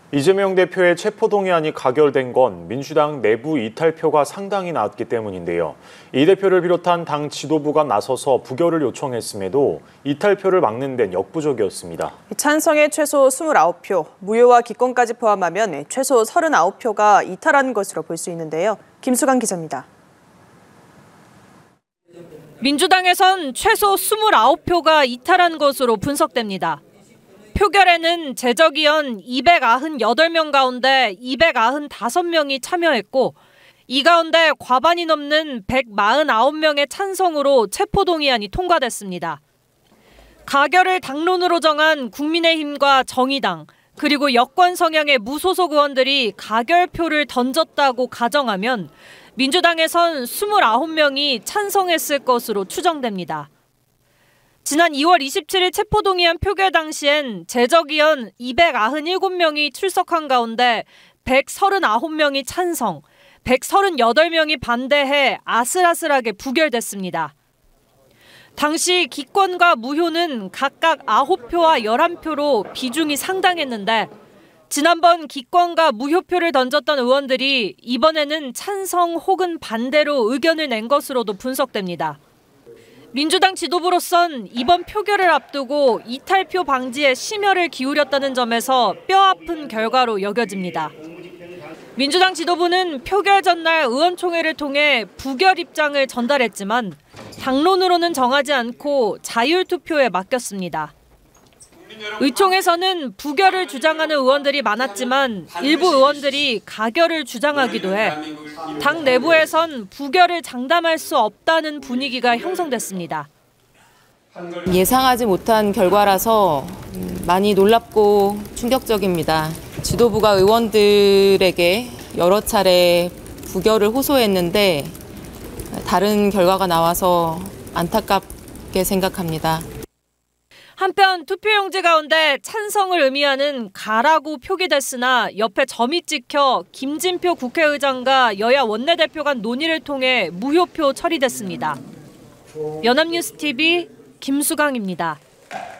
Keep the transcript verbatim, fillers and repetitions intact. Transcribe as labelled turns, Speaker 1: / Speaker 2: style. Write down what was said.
Speaker 1: 이재명 대표의 체포동의안이 가결된 건 민주당 내부 이탈표가 상당히 낮기 때문인데요. 이 대표를 비롯한 당 지도부가 나서서 부결을 요청했음에도 이탈표를 막는 데는 역부족이었습니다.
Speaker 2: 찬성의 최소 이십구 표, 무효와 기권까지 포함하면 최소 삼십구 표가 이탈한 것으로 볼 수 있는데요. 김수강 기자입니다.
Speaker 3: 민주당에선 최소 이십구 표가 이탈한 것으로 분석됩니다. 표결에는 제적의원 이백구십팔 명 가운데 이백구십오 명이 참여했고 이 가운데 과반이 넘는 백사십구 명의 찬성으로 체포동의안이 통과됐습니다. 가결을 당론으로 정한 국민의힘과 정의당 그리고 여권 성향의 무소속 의원들이 가결표를 던졌다고 가정하면 민주당에선 이십구 명이 찬성했을 것으로 추정됩니다. 지난 이월 이십칠일 체포동의안 표결 당시엔 제적의원 이백구십칠 명이 출석한 가운데 백삼십구 명이 찬성, 백삼십팔 명이 반대해 아슬아슬하게 부결됐습니다. 당시 기권과 무효는 각각 아홉 표와 열한 표로 비중이 상당했는데 지난번 기권과 무효표를 던졌던 의원들이 이번에는 찬성 혹은 반대로 의견을 낸 것으로도 분석됩니다. 민주당 지도부로선 이번 표결을 앞두고 이탈표 방지에 심혈을 기울였다는 점에서 뼈아픈 결과로 여겨집니다. 민주당 지도부는 표결 전날 의원총회를 통해 부결 입장을 전달했지만 당론으로는 정하지 않고 자율투표에 맡겼습니다. 의총에서는 부결을 주장하는 의원들이 많았지만 일부 의원들이 가결을 주장하기도 해 당 내부에선 부결을 장담할 수 없다는 분위기가 형성됐습니다.
Speaker 4: 예상하지 못한 결과라서 많이 놀랍고 충격적입니다. 지도부가 의원들에게 여러 차례 부결을 호소했는데 다른 결과가 나와서 안타깝게 생각합니다.
Speaker 3: 한편 투표용지 가운데 찬성을 의미하는 가라고 표기됐으나 옆에 점이 찍혀 김진표 국회의장과 여야 원내대표 간 논의를 통해 무효표 처리됐습니다. 연합뉴스티비 김수강입니다.